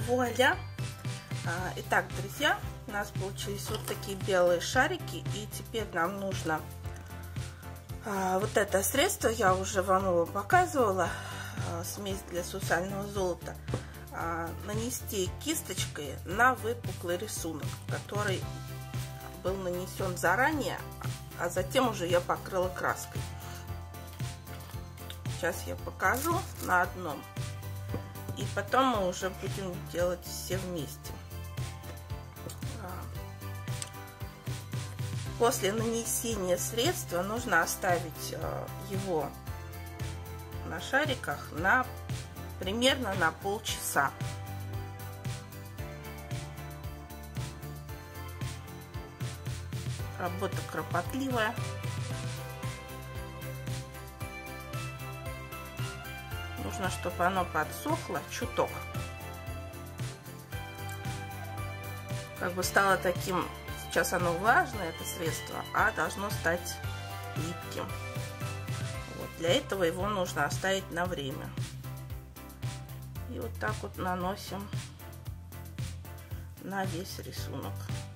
Вуаля! Итак, друзья, у нас получились вот такие белые шарики, и теперь нам нужно вот это средство, я уже вам его показывала, смесь для сусального золота, нанести кисточкой на выпуклый рисунок, который был нанесен заранее, а затем уже я покрыла краской. Сейчас я покажу на одном, и потом мы уже будем делать все вместе. После нанесения средства нужно оставить его на шариках примерно на полчаса. Работа кропотливая. Нужно, чтобы оно подсохло чуток. Как бы стало таким, сейчас оно влажное, это средство, а должно стать липким. Вот, для этого его нужно оставить на время. И вот так вот наносим на весь рисунок.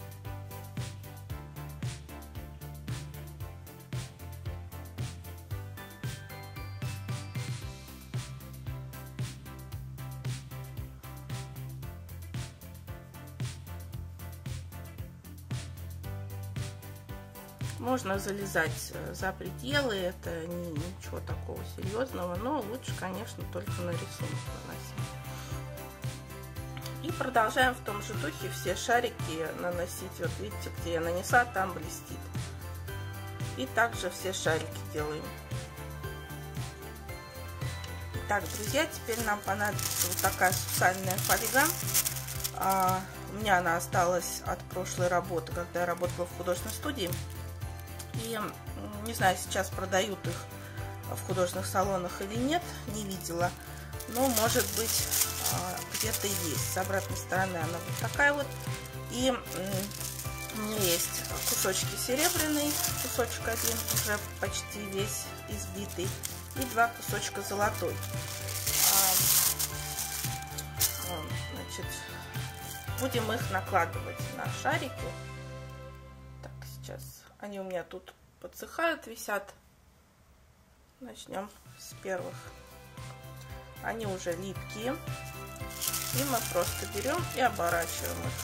Можно залезать за пределы, это ничего такого серьезного, но лучше, конечно, только на рисунок наносить. И продолжаем в том же духе все шарики наносить. Вот видите, где я нанесла, там блестит. И также все шарики делаем. Итак, друзья, теперь нам понадобится вот такая сусальная фольга. У меня она осталась от прошлой работы, когда я работала в художественной студии. И не знаю, сейчас продают их в художественных салонах или нет, не видела. Но, может быть, где-то есть. С обратной стороны она вот такая вот. И у меня есть кусочки серебряный, кусочек один уже почти весь избитый, и 2 кусочка золотой. Значит, будем их накладывать на шарики. Так, сейчас они у меня тут подсыхают, висят. Начнем с первых. Они уже липкие. И мы просто берем и оборачиваем их.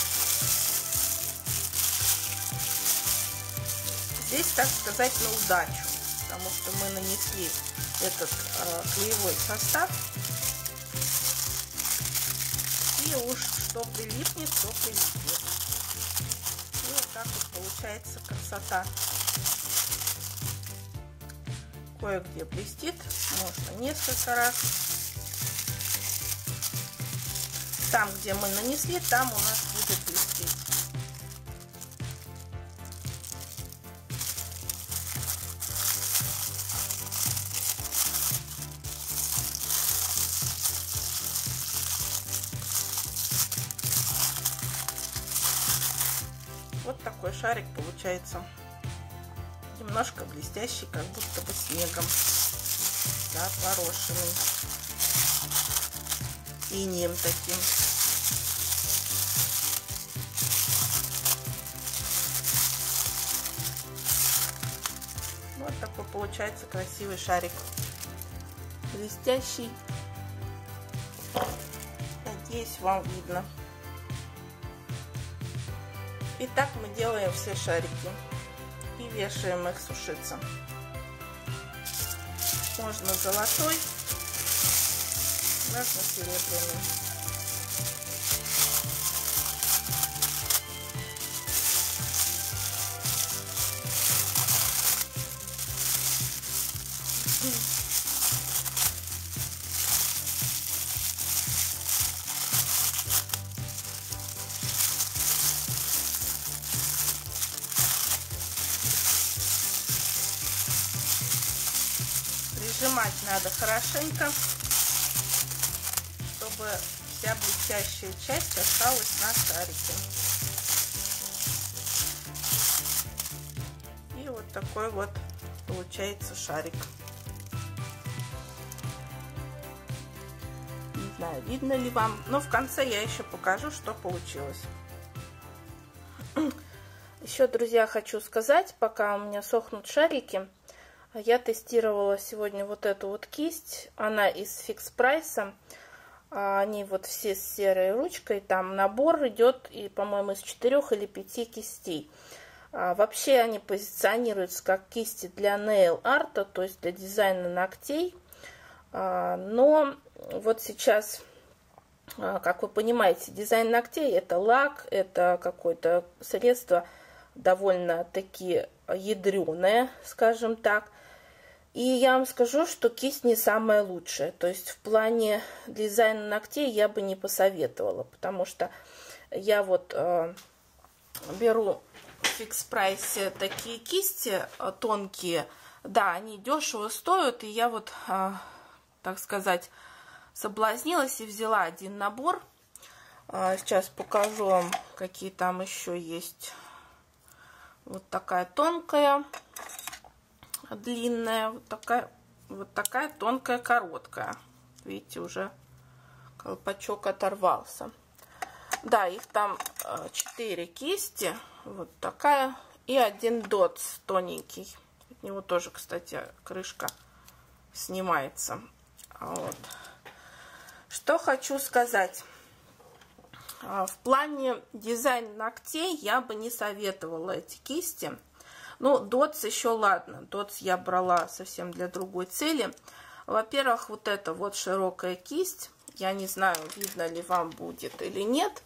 Здесь, так сказать, на удачу, потому что мы нанесли этот клеевой состав. И уж что прилипнет, то прилипнет. И вот так вот получается красота. Кое-где блестит, можно несколько раз. Там, где мы нанесли, там у нас будет блестеть. Вот такой шарик получается. Немножко блестящий, как будто бы снегом, запорошенный, инеем таким. Вот такой получается красивый шарик, блестящий. Надеюсь, вам видно. Итак, мы делаем все шарики и вешаем их сушиться. Можно золотой, можно серебряный. Прижимать надо хорошенько, чтобы вся блестящая часть осталась на шарике. И вот такой вот получается шарик. знаю, видно ли вам, но в конце я еще покажу, что получилось. Еще, друзья, хочу сказать, пока у меня сохнут шарики, я тестировала сегодня вот эту вот кисть. Она из Fix Price. Они вот все с серой ручкой. Там набор идет, и, по-моему, из 4 или 5 кистей. Вообще они позиционируются как кисти для nail art, то есть для дизайна ногтей. Но вот сейчас, как вы понимаете, дизайн ногтей — это лак, это какое-то средство довольно-таки ядреное, скажем так. И я вам скажу, что кисть не самая лучшая. То есть в плане дизайна ногтей я бы не посоветовала, потому что я вот беру в Fix Price такие кисти тонкие. Да, они дешево стоят, и я вот, так сказать, соблазнилась и взяла один набор. Сейчас покажу вам, какие там еще есть. Вот такая тонкая, длинная, вот такая тонкая, короткая. Видите, уже колпачок оторвался. Да, их там 4 кисти, вот такая, и один дотс тоненький. От него тоже, кстати, крышка снимается. Вот. Что хочу сказать. В плане дизайна ногтей я бы не советовала эти кисти. Ну, дотс еще ладно. Дотс я брала совсем для другой цели. Во-первых, вот эта вот широкая кисть. Я не знаю, видно ли вам будет или нет.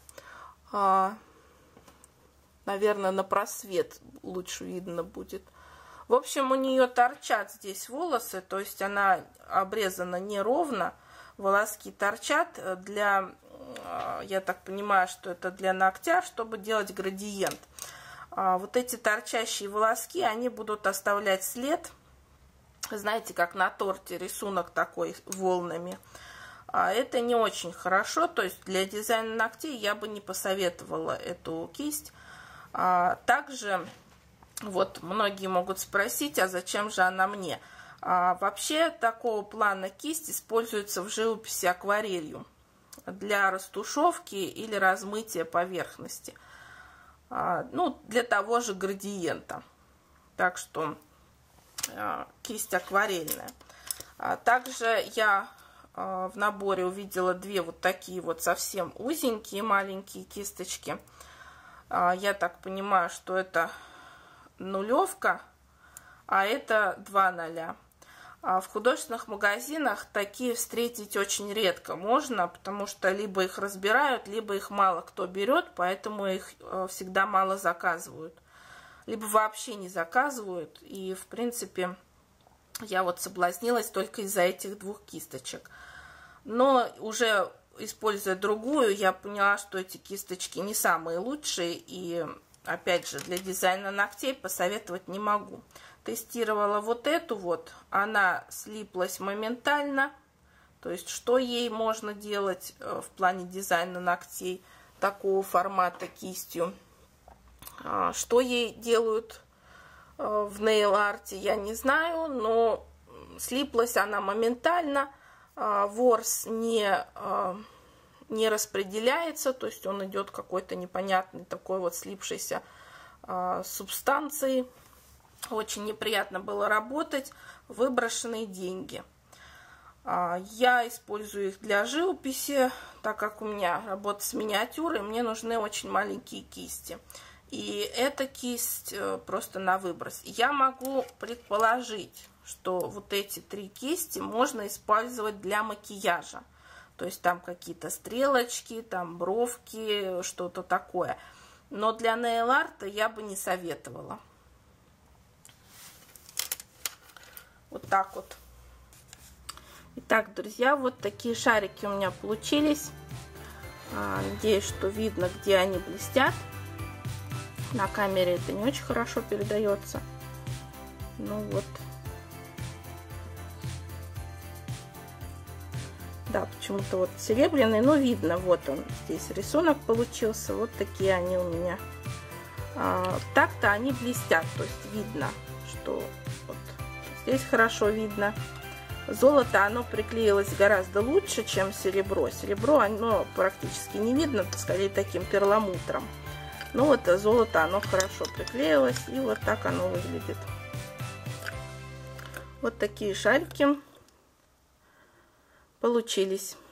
Наверное, на просвет лучше видно будет. В общем, у нее торчат здесь волосы. То есть она обрезана неровно. Волоски торчат для... Я так понимаю, что это для ногтя, чтобы делать градиент. Вот эти торчащие волоски, они будут оставлять след. Знаете, как на торте рисунок такой волнами. Это не очень хорошо. То есть для дизайна ногтей я бы не посоветовала эту кисть. Также, вот многие могут спросить, а зачем же она мне? Вообще, такого плана кисть используется в живописи акварелью для растушевки или размытия поверхности. Ну, для того же градиента. Так что кисть акварельная. Также я в наборе увидела 2 вот такие вот совсем узенькие маленькие кисточки. Я так понимаю, что это 0, а это 2 0. В художественных магазинах такие встретить очень редко можно, потому что либо их разбирают, либо их мало кто берет, поэтому их всегда мало заказывают. Либо вообще не заказывают, и в принципе я вот соблазнилась только из-за этих 2 кисточек. Но уже используя другую, я поняла, что эти кисточки не самые лучшие, и опять же для дизайна ногтей посоветовать не могу. Тестировала вот эту вот, она слиплась моментально. То есть, что ей можно делать в плане дизайна ногтей такого формата кистью. Что ей делают в нейл-арте, я не знаю, но слиплась она моментально. Ворс не распределяется, то есть он идет какой-то непонятной такой вот слипшейся субстанцией. Очень неприятно было работать. Выброшенные деньги. Я использую их для живописи, так как у меня работа с миниатюрой, мне нужны очень маленькие кисти. И эта кисть просто на выброс. Я могу предположить, что вот эти 3 кисти можно использовать для макияжа. То есть там какие-то стрелочки, там бровки, что-то такое. Но для нейл-арта я бы не советовала. Вот так вот. Итак, друзья, вот такие шарики у меня получились. Надеюсь, что видно, где они блестят. На камере это не очень хорошо передается. Ну вот. Да, почему-то вот серебряный, но видно, вот он, здесь рисунок получился. Вот такие они у меня. Так-то они блестят, то есть видно, что вот здесь хорошо видно. Золото, оно приклеилось гораздо лучше, чем серебро. Серебро, оно практически не видно, скорее таким перламутром. Но вот золото, оно хорошо приклеилось, и вот так оно выглядит. Вот такие шарики получились.